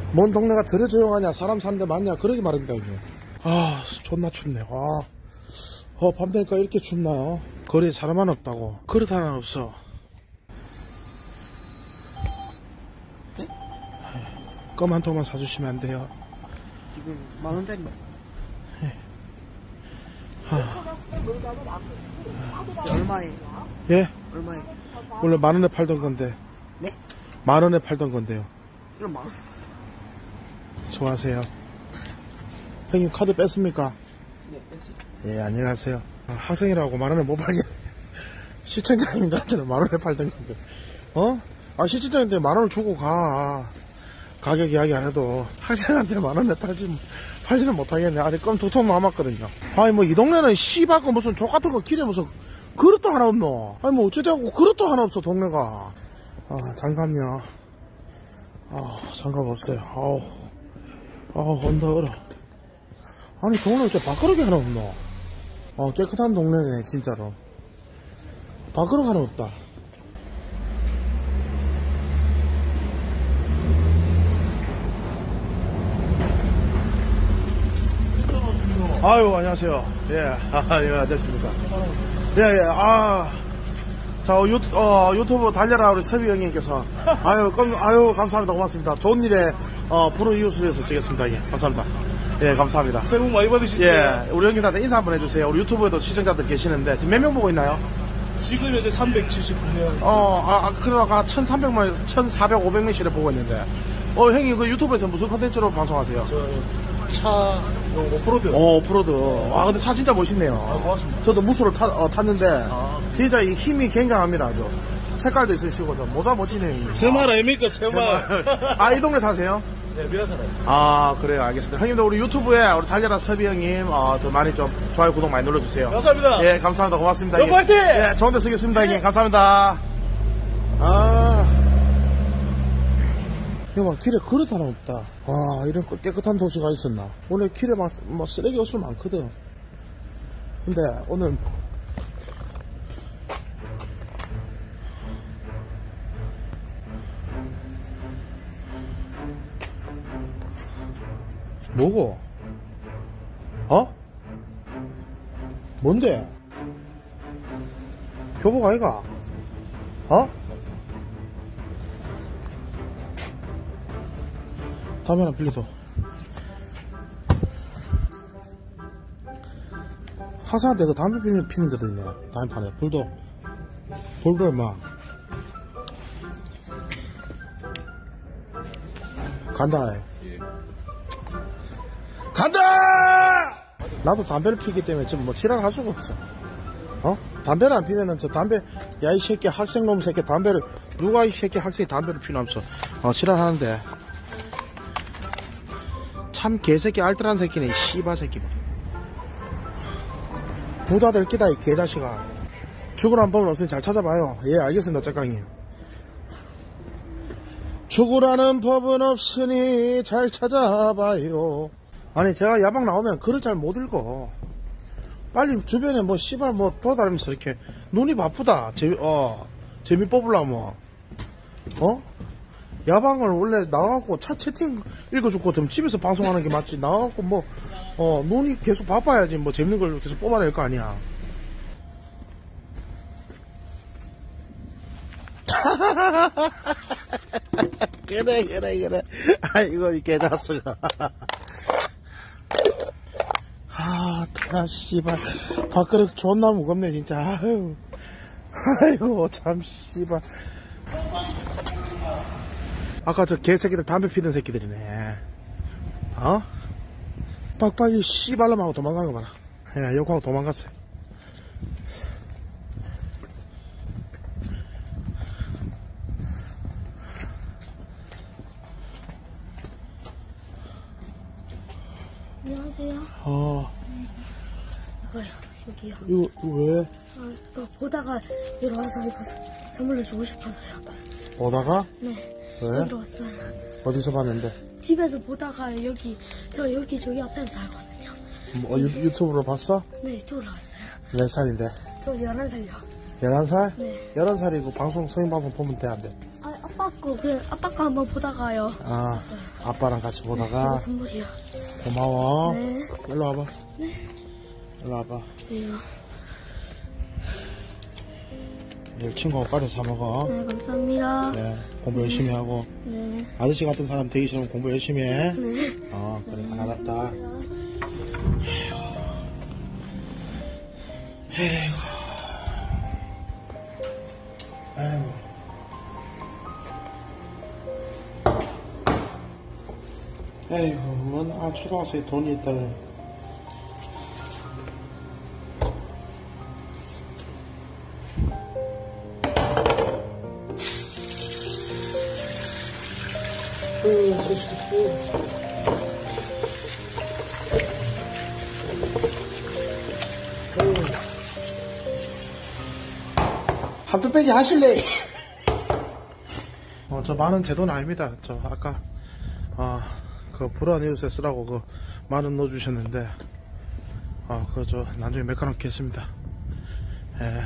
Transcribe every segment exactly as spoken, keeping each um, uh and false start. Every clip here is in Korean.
뭔 동네가 저래 조용하냐, 사람 사는 데 많냐, 그러게 말입니다, 이게. 아, 존나 춥네. 아, 어, 밤 되니까 이렇게 춥나요? 거리에 사람 하나 없다고. 그릇 하나 없어. 네? 껌 한 통만 사주시면 안 돼요? 지금 만 원짜리. 네. 하. 얼마에? 예? 얼마에? 원래 만 원에 팔던 건데. 네? 만 원에 팔던 건데요. 이런 만 원. 수고하세요. 형님 카드 뺐습니까? 네, 뺐어요. 예, 안녕하세요. 아, 학생이라고 만 원에 못 팔게. 시청자님들한테는 만 원에 팔던 건데. 어? 아, 시청자님들 만 원을 주고 가. 가격 이야기 안 해도 학생한테 만 원에 팔지, 팔지는 못하겠네. 아직 껌 두 통 남았거든요. 아니, 뭐, 이 동네는 씨발거 무슨 족 같은 거 길에 무슨 그릇도 하나 없노? 아니, 뭐, 어쩌자고 그릇도 하나 없어, 동네가. 아, 장갑요. 아, 장갑 없어요. 아우, 아우, 언더 얼어. 아니, 동네에 진짜 밥그릇이 하나 없노? 어, 깨끗한 동네네, 진짜로. 밥그릇 하나 없다. 아유, 안녕하세요. 예, 아, 예, 안녕하십니까. 예, 예, 아. 자, 유, 어, 유튜브 달려라, 우리 서비 형님께서. 아유, 껌, 아유, 감사합니다. 고맙습니다. 좋은 일에, 어, 부른 이웃을 위해서 쓰겠습니다. 예, 감사합니다. 예, 감사합니다. 새해 복 많이 받으시죠? 예, 우리 형님들한테 인사 한번 해주세요. 우리 유튜브에도 시청자들 계시는데, 지금 몇 명 보고 있나요? 지금 현재 삼백칠십구 명. 어, 아, 아 그러다가 천삼백만, 천사백, 오백 명씩을 보고 있는데, 어, 형님 그 유튜브에서 무슨 컨텐츠로 방송하세요? 저, 차, 오프로드. 어, 오프로드. 와, 근데 차 진짜 멋있네요. 아, 고맙습니다. 저도 무수를 타, 어, 탔는데, 아. 진짜 이 힘이 굉장합니다, 아주. 색깔도 있으시고, 저 모자 멋지네요. 새말 아닙니까, 새말. 아, 이 동네 사세요? 네, 미라사라요. 아, 그래요. 알겠습니다. 형님들, 우리 유튜브에 우리 달려라 서비 형님, 어, 좀 많이 좀 좋아요, 구독 많이 눌러주세요. 감사합니다. 예, 감사합니다. 고맙습니다. 형 파이팅! 예, 좋은 데 쓰겠습니다, 형님. 감사합니다. 아. 이거 봐, 길에 그릇 하나 없다. 와, 이런 깨끗한 도시가 있었나. 오늘 길에 막, 뭐 쓰레기 옷을 많거든. 근데 오늘 뭐고? 어? 뭔데? 교복 아이가? 어? 담배 하나 빌려줘. 화사한데 그 담배 피는, 피는 데도 있네. 담배 파네. 불도. 불도 얼마. 간다. 예. 간다! 나도 담배를 피기 때문에 지금 뭐 지랄 할 수가 없어. 어? 담배를 안 피면은 저 담배, 야, 이 새끼 학생놈 새끼 담배를, 누가 이 새끼 학생이 담배를 피나면서, 어, 지랄 하는데. 참 개새끼 알뜰한 새끼네, 이 씨발 새끼. 부자 될 끼다, 이 개자식아. 죽으라는 법은 없으니 잘 찾아봐요. 예, 알겠습니다, 짝강님. 죽으라는 법은 없으니 잘 찾아봐요. 아니, 제가 야방 나오면 글을 잘 못 읽어. 빨리 주변에 뭐 씨발 뭐 돌아다니면서 이렇게 눈이 바쁘다. 재미, 어, 재미 뽑으려면. 어? 야방을 원래 나가고 차 채팅 읽어줄 것 같으면 집에서 방송하는 게 맞지. 나가고 뭐, 어, 눈이 계속 바빠야지 뭐 재밌는 걸 계속 뽑아낼 거 아니야. 그래, 그래, 그래. 아이고, 이 개자스가. 아, 나, 씨발. 밥그릇 존나 무겁네, 진짜. 아유. 아이고, 참, 씨발. 아까 저 개새끼들 담배 피던 새끼들이네. 어? 빡빡이 씨발놈 하고 도망가는 거 봐라. 야, 욕하고 도망갔어요. 안녕하세요. 어. 이거요, 여기요. 이거, 이거 왜? 아, 이거 보다가 여기 와서 이거 선물로 주고 싶어서요. 보다가? 네. 왜? 여기로 왔어요. 어디서 봤는데? 집에서 보다가 여기, 저 여기, 저기 앞에서 살거든요. 뭐, 유, 유튜브로 봤어? 네, 이쪽으로 왔어요. 몇 살인데? 저 열한 살요. 열한 살? 네. 열한 살이고 방송, 성인 방송 보면 돼, 안 돼? 아, 아빠, 사갖고 그냥 아빠 거 한번 보다가요. 아, 아빠랑 같이 보다가. 이거 선물이요. 고마워. 네. 일로 와봐. 일로 와봐. 네요. 내일 친구하고 까지 사 먹어. 네, 감사합니다. 네, 공부 열심히 하고. 네. 아저씨 같은 사람 되기 싫으면 공부 열심히 해. 네. 어, 그래, 알았다. 에이구. 아이고. 에이구, 뭔, 아, 초등학생에 돈이 있다니. 으, 소시지, 한두 빼기 하실래? 어, 저 만원 제 돈 아닙니다. 저 아까 아, 그 불안 이웃에 쓰라고 그 만원 넣어주셨는데 아, 그거 저 나중에 매끈하게 겠습니다. 예.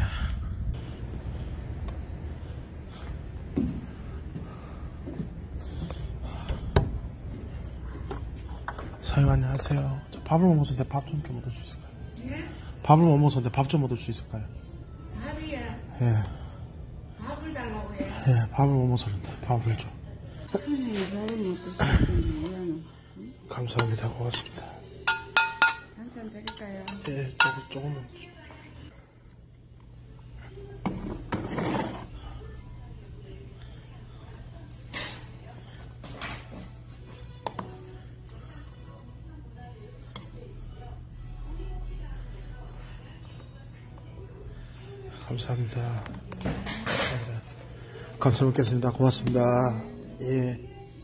사장님 안녕하세요. 저 밥을 못 먹었는데 밥 좀 좀 얻을 수 있을까요? 예? 밥을 못 먹었는데 밥 좀 얻을 수 있을까요? 밥이야. 예. 밥을 달라고 해. 예, 밥을 못 먹었는데 밥을 좀. 선생님이 밥을 못 드시는 감사합니다. 고맙습니다. 한잔 드릴까요? 예, 조금, 조금만. 감사합니다. 감사합니다. 감사 먹겠습니다. 고맙습니다. 예.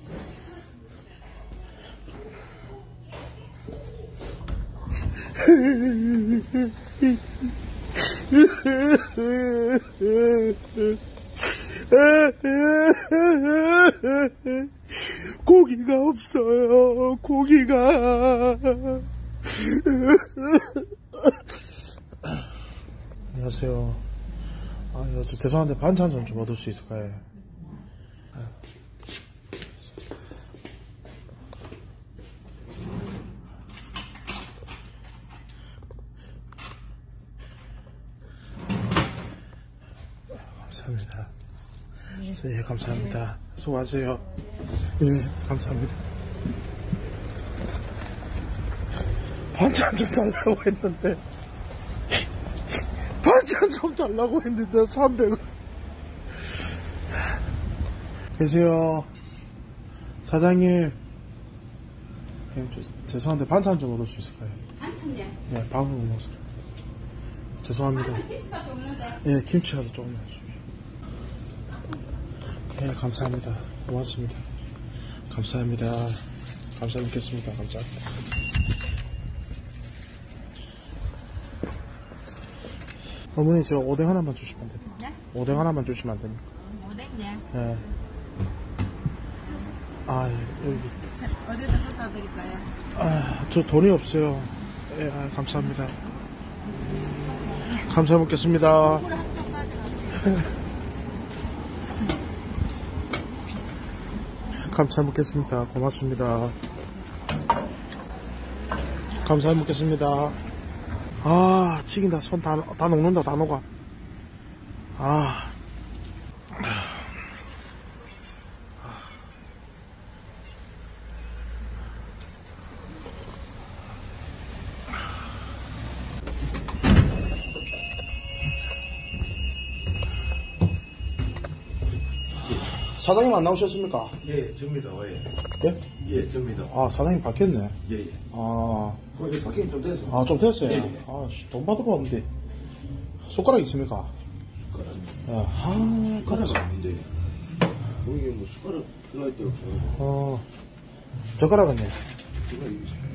고기가 없어요. 고기가. 안녕하세요. 아, 저 죄송한데 반찬 좀, 좀 얻을 수 있을까요? 감사합니다. 예, 감사합니다. 수고하세요. 예, 감사합니다. 반찬 좀 달라고 했는데 반찬 좀 달라고 했는데 삼백 원 계세요. 사장님. 예, 저, 죄송한데 반찬 좀 얻을 수 있을까요? 반찬이야. 예, 밥을 못 먹어서 죄송합니다. 김치밖에 없는데. 예, 김치라도 조금만 주십시오. 예, 감사합니다. 고맙습니다. 감사합니다. 감사 믿겠습니다. 감사합니다. 어머니, 저 오뎅 하나만 주시면 안 됩니까? 네? 오뎅 하나만 주시면 안 됩니까? 오뎅이야. 예. 아, 예, 여기. 어디다 갖다 드릴까요? 아, 저 돈이 없어요. 예, 아, 감사합니다. 감사 먹겠습니다. 감사 먹겠습니다. 고맙습니다. 감사 먹겠습니다. 아, 튀긴다. 손 다, 다 녹는다. 다 녹아. 아. 사장님 안 나오셨습니까? 예, 접니다. 예. 예? 예, 접니다. 아, 사장님 바뀌었네. 예, 예. 아, 거기 바뀐 좀 돼서. 아, 좀 됐어요. 예, 예. 아, 씨, 돈 받으러 왔는데. 숟가락 있습니까? 숟가락. 야, 아, 숟가락 같이. 없는데. 거기 뭐 숟가락 들어갈 데 없어요. 어, 젓가락은요? 숟가락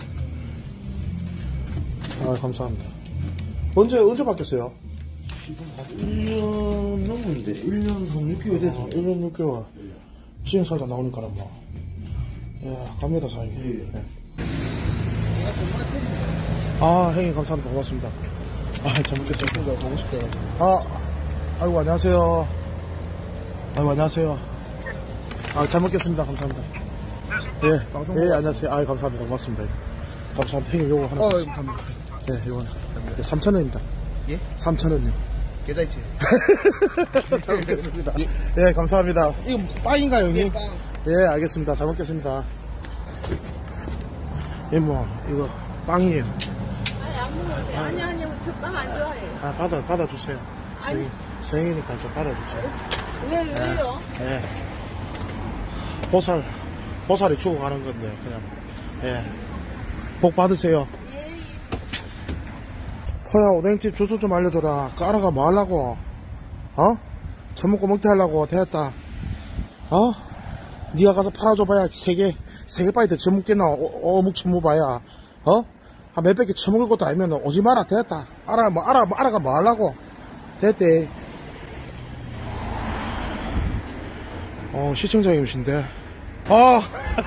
아, 감사합니다. 언제, 언제 바뀌었어요? 지금 한 일 년 넘었는데, 일 년 한 육 개월 돼서. 아, 일 년 육 개월. 지금 살다 나오니까 뭐. 야, 갑니다, 사장님. 예. 네. 아, 형님, 감사합니다. 고맙습니다. 아, 잘 먹겠습니다. 보고 싶어요. 아, 아이고, 안녕하세요. 아이고, 안녕하세요. 아, 잘 먹겠습니다. 감사합니다. 예, 방송 예, 안녕하세요. 아, 감사합니다. 고맙습니다. 감사합니다. 형님, 요거 하나. 어, 주세요. 감사합니다. 예, 요거 하나. 예, 삼천 원입니다. 예? 삼천 원요. 계좌이체. 잘 먹겠습니다. 예, 감사합니다. 이거 빵인가요, 형님? 예, 알겠습니다. 잘 먹겠습니다. 예, 뭐, 이거 빵이에요. 아니, 안 먹는데. 아니, 아니, 저빵 안 좋아해. 아, 받아, 받아주세요. 생, 생이니까 좀 받아주세요. 왜, 왜요? 예. 보살, 보살이 주고 가는 건데, 그냥, 예. 복 받으세요. 예. 포야, 오뎅집 주소 좀 알려줘라. 까라가 뭐 하려고? 어? 처먹고 먹게 하려고, 됐다. 어? 니가 가서 팔아줘봐야, 세 개, 세 개 빠이트 처먹겠나, 어, 어묵 처먹어봐야. 어? 한 몇백 개 처먹을 것도 아니면 오지 마라, 됐다. 알아, 뭐, 알아, 뭐, 알아가 뭐 하려고? 됐대. 어, 시청자님이신데. 아,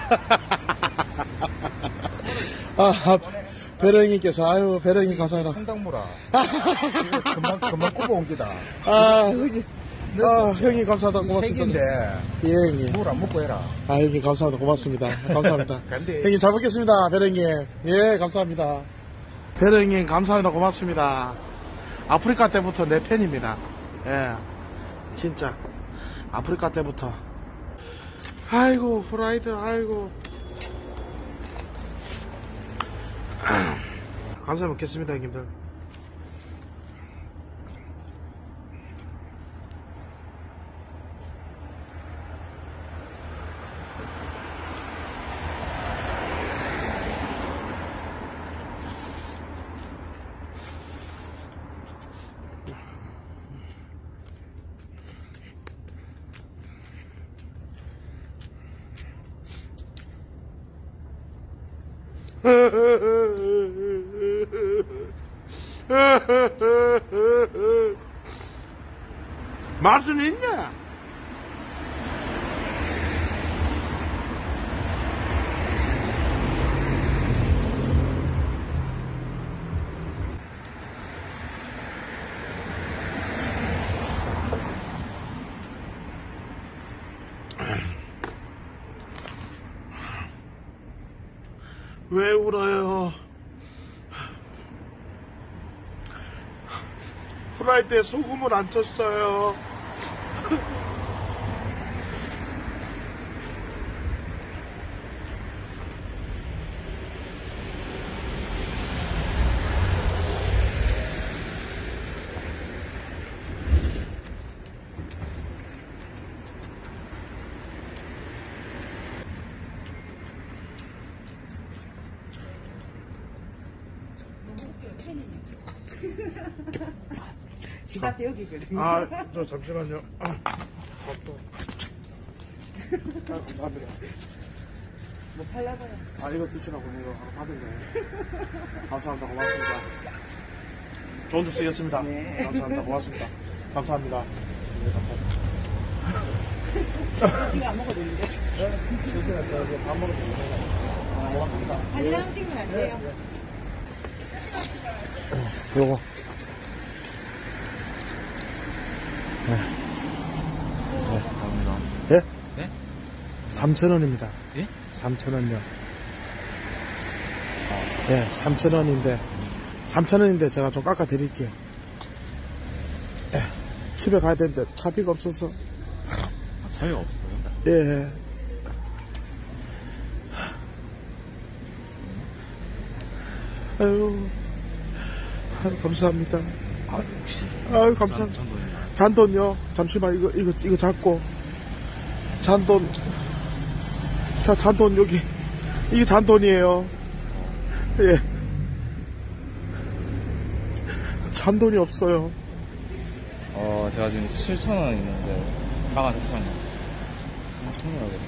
아, 배령님께서, 아유, 배령님 감사합니다. 상당무라. 금방, 금방 꼽아온 기다. 아, 형님, 아, 형님 감사합니다. 고맙습니다. 색인데, 예, 형님. 물 안 먹고 해라. 아, 형님 감사합니다. 고맙습니다. 감사합니다. 간대. 형님 잘 먹겠습니다. 배령님. 예, 감사합니다. 배령님 감사합니다. 고맙습니다. 아프리카 때부터 내 팬입니다. 예, 진짜. 아프리카 때부터. 아이고, 후라이드, 아이고. 감사히 먹겠습니다, 형님들. 맛은 있냐? 왜 울어요? 후라이드에 소금을 안 쳤어요. 집 앞에 여기거든요. 아, 저 잠시만요. 아, 또. 아, 감사합니다. 뭐 팔라고요? 아, 이거 드시라고 이거 하나 받은 거예요. 감사합니다. 고맙습니다. 좋은 데 쓰겠습니다. 네. 감사합니다. 고맙습니다. 감사합니다. 네, 감사합니다. 이거 안 먹어도 되는데. 실수했어요. 밥 먹었습니다. 아, 고맙습니다. 한 장 찍으면 안 돼요. 요거. 네. 네. 감사합니다. 예? 네? 삼천 원입니다. 예? 삼천 원요. 예, 삼천 원인데, 삼천 원인데 제가 좀 깎아 드릴게요. 예, 집에 가야 되는데 차비가 없어서. 아, 차이가 없어요? 예. 아유, 아유 감사합니다. 아, 혹시. 아유, 감사합니다. 잔돈요. 잠시만, 이거, 이거, 이거 잡고. 잔돈. 자, 잔돈 여기. 이게 잔돈이에요. 예. 잔돈이 없어요. 어, 제가 지금 칠천 원 있는데, 가만 잠시만요. 통화하게.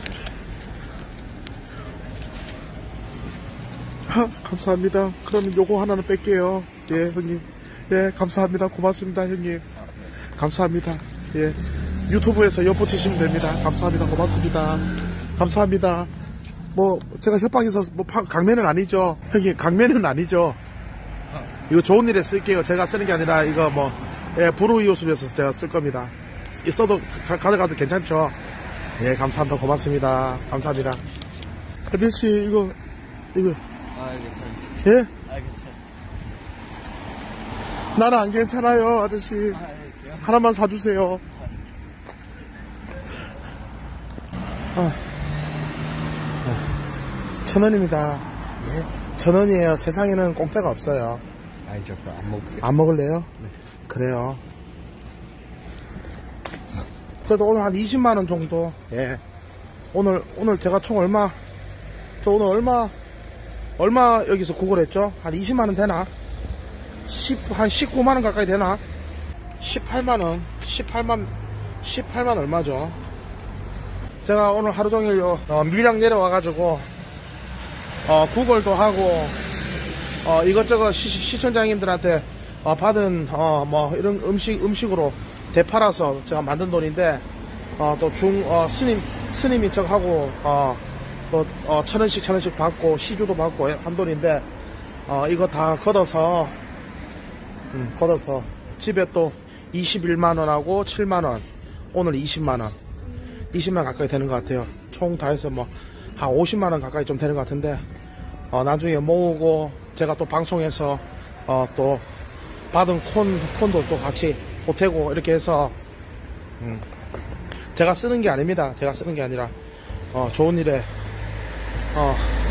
하, 감사합니다. 그러면 요거 하나는 뺄게요. 예, 형님. 예, 감사합니다. 고맙습니다, 형님. 감사합니다. 예. 유튜브에서 엿보 치시면 됩니다. 감사합니다. 고맙습니다. 감사합니다. 뭐, 제가 협박해서, 뭐, 파- 강매는 아니죠. 형님, 강매는 아니죠. 이거 좋은 일에 쓸게요. 제가 쓰는 게 아니라, 이거 뭐, 예, 불우이웃을 위해서 제가 쓸 겁니다. 써도, 가, 가져가도 괜찮죠. 예, 감사합니다. 고맙습니다. 감사합니다. 아저씨, 이거, 이거, 아, 괜찮아요. 예? 아, 괜찮아요. 나는 안 괜찮아요, 아저씨. 아, 예, 하나만 사주세요. 아, 아, 천 원입니다. 예, 천 원이에요. 세상에는 공짜가 없어요. 아이, 저거 안 먹을게. 안 먹을래요? 그래요. 그래도 오늘 한 이십만 원 정도. 예. 오늘, 오늘 제가 총 얼마, 저 오늘 얼마, 얼마 여기서 구걸했죠? 한 이십만 원 되나? 십, 한 십구만 원 가까이 되나? 십팔만 원, 십팔만, 십팔만 얼마죠? 제가 오늘 하루 종일 어, 밀양 내려와가지고, 어, 구걸도 하고, 어, 이것저것 시, 시청자님들한테 어, 받은, 어, 뭐, 이런 음식, 음식으로 되팔아서 제가 만든 돈인데, 어, 또 중, 어, 스님, 스님이 척하고, 어, 또, 어, 천 원씩, 천 원씩 받고, 시주도 받고 한 돈인데, 어, 이거 다 걷어서, 음, 걷어서, 집에 또 이십일만 원하고 칠만 원, 오늘 이십만 원, 이십만 원 가까이 되는 것 같아요. 총 다 해서 뭐, 한 오십만 원 가까이 좀 되는 것 같은데, 어, 나중에 모으고, 제가 또 방송에서, 어, 또, 받은 콘, 콘도 또 같이 보태고, 이렇게 해서, 음, 제가 쓰는 게 아닙니다. 제가 쓰는 게 아니라, 어, 좋은 일에, 어,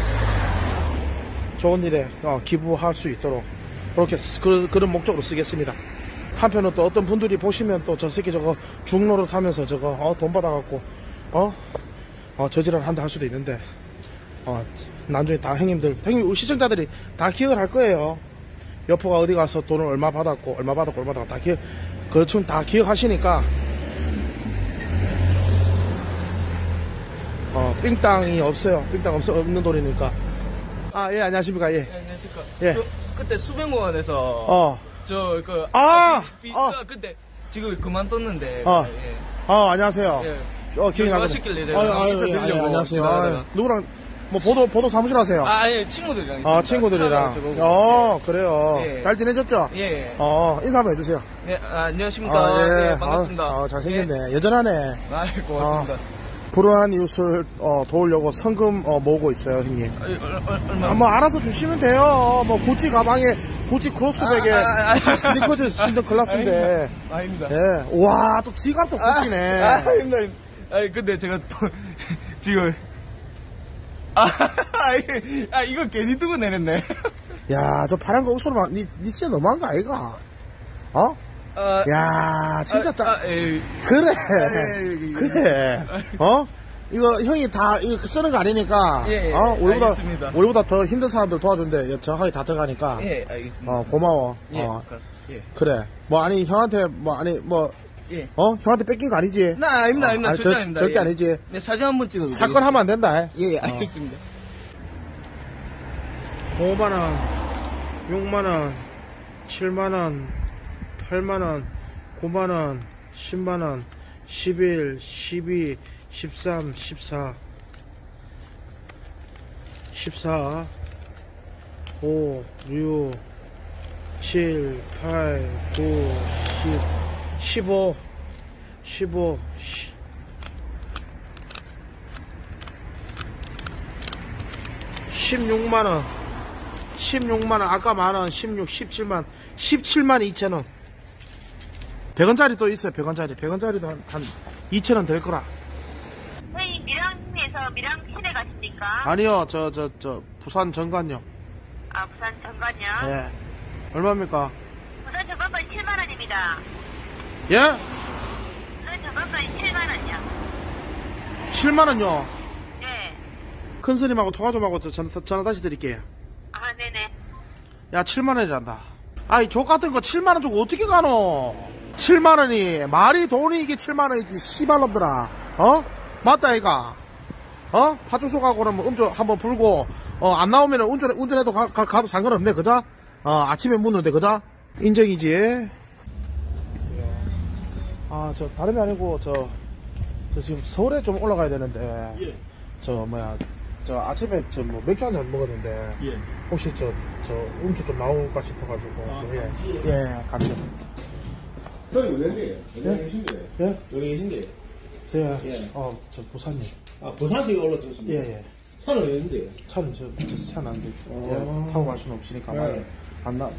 좋은 일에, 어, 기부할 수 있도록, 그렇게, 쓰- 그, 그런 목적으로 쓰겠습니다. 한편으로 또 어떤 분들이 보시면 또 저 새끼 저거 중로를 타면서 저거, 어, 돈 받아갖고, 어, 어, 저지랄 한다 할 수도 있는데, 어, 나중에 다 형님들, 형님, 우리 시청자들이 다 기억을 할 거예요. 여포가 어디 가서 돈을 얼마 받았고, 얼마 받았고, 얼마 받았고, 다 기억, 그충 다 기억하시니까, 어, 삥땅이 없어요. 삥땅 없어, 없는 돈이니까. 아, 예, 안녕하십니까, 예. 안녕하십니까. 예. 저 그때 수백공원에서 어, 저 그 아! 비, 비, 어. 아, 그때 지금 그만뒀는데 어. 예. 어, 안녕하세요. 예. 어, 기억이 뭐 나거든. 하셨길래 제가 아, 아, 인사 예, 아, 예, 드리려고 안녕하세요. 지나가다가. 아, 누구랑, 뭐, 보도, 보도 사무실 하세요? 아, 예, 친구들이랑 있습니다. 아, 친구들이랑. 차가지고. 어, 그래요. 예. 잘 지내셨죠? 예. 예. 어, 인사 한번 해주세요. 예, 아, 안녕하십니까. 아, 예, 반갑습니다. 아, 아, 잘생겼네. 여전하네. 예. 아, 고맙습니다. 어, 불우한 이웃을 어, 도우려고 성금 어, 모으고 있어요, 형님. 아, 예, 얼, 얼, 얼마? 아, 뭐 알아서 주시면 돼요. 뭐 구찌 가방에 구찌 크로스백에 아, 아, 아, 구찌 스니커즈 신던 클라스인데. 아닙니다. 예. 와, 또 지갑도 구찌네. 아, 아닙니다. 아니, 근데 제가 또, 지금, 아, 아, 이게- 아, 이거 괜히 두고 내렸네. 야, 저 파란 거 옷으로 막, 니, 니 진짜 너무한 거 아이가? 어? 아, 야, 진짜 아, 짜. 아, 예. 그래. 예, 예. 그래. 어? 이거 형이 다 이거 쓰는 거 아니니까. 예, 예, 어? 우리보다 알겠습니다. 우리보다 더 힘든 사람들 도와준대. 정확하게 다 들어가니까. 예, 알겠습니다. 어, 고마워. 예, 어. 그- 예. 그래. 뭐 아니 형한테 뭐 아니 뭐 예. 어? 형한테 뺏긴 거 아니지? 나, 아닙니다, 어, 아닙니다. 아니, 절대 절- 아닙니다. 절대 예. 아니지. 네, 사진 한 번 찍어도 사건 하면 안 된다. 예, 예, 알겠습니다. 오만 원, 육만 원, 칠만 원, 팔만 원, 구만 원, 십만 원, 십일, 십이, 십삼, 십사, 십사, 오, 육, 칠, 팔, 구, 십, 십오, 십오, 십, 십육만 원, 십육만 원, 아까 만 원, 십육, 십칠만, 십칠만 이천 원. 백 원짜리 또 있어요, 백 원짜리. 백 원짜리도 한, 한 이천 원 될 거라. 저희 밀양에서 밀양 시내 가십니까? 아니요, 저, 저, 저, 부산 정관요. 아, 부산 정관요? 예. 얼마입니까? 부산 정관까지 칠만 원입니다. 예? 부산 정관까지 칠만 원이요. 칠만 원요. 네. 큰 스님하고 통화 좀 하고 저 전화, 전화 다시 드릴게요. 아, 네네. 야, 칠만 원이란다. 아이, 족 같은 거 칠만 원 주고 어떻게 가노? 칠만 원이, 말이 돈이 이게 칠만 원이지, 씨발놈들아. 어? 맞다, 이가. 어? 파주소 가고 그러면 음주 한번 불고, 어, 안 나오면 운전, 운전해도 가, 가, 가도 상관없네, 그자? 어, 아침에 묻는데, 그자? 인정이지. 아, 저, 다름이 아니고, 저, 저 지금 서울에 좀 올라가야 되는데. 예. 저, 뭐야, 저 아침에 저 뭐 맥주 한 잔 먹었는데. 예. 혹시 저, 저, 음주 좀 나올까 싶어가지고. 아, 좀, 예. 같이? 예, 같이. 형님 어딘데? 예? 어디 계신데? 예? 어디 계신데? 제가, 예. 어, 저 부산님. 아, 부산시가 올라섰습니다. 예, 예. 차는 어딘데요? 차는 저, 저 차는 안 돼. 어. 예, 타고 갈 수는 없으니까. 네. 많이 안 나.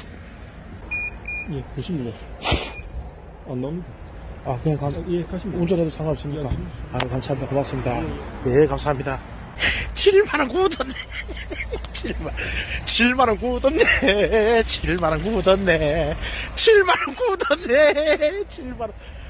예, 보십니다. 안 나옵니다. 아, 그냥 가, 예, 가십니다. 운전해도 상관없습니까? 아, 감사합니다. 고맙습니다. 예, 감사합니다. 칠만원 구웠네. 칠만, 칠만원 구웠네. 칠만원 구웠네. 칠만원 구웠네. 칠만원.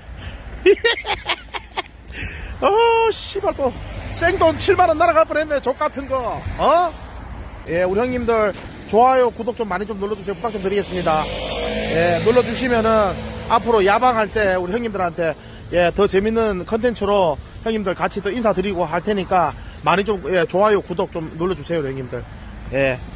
어, 씨발 또, 생돈 칠만원 날아갈 뻔 했네. 족 같은 거. 어? 예, 우리 형님들, 좋아요, 구독 좀 많이 좀 눌러주세요. 부탁 좀 드리겠습니다. 예, 눌러주시면은, 앞으로 야방할 때 우리 형님들한테 예, 더 재밌는 컨텐츠로 형님들 같이 또 인사드리고 할 테니까 많이 좀 예, 좋아요 구독 좀 눌러주세요 형님들. 예.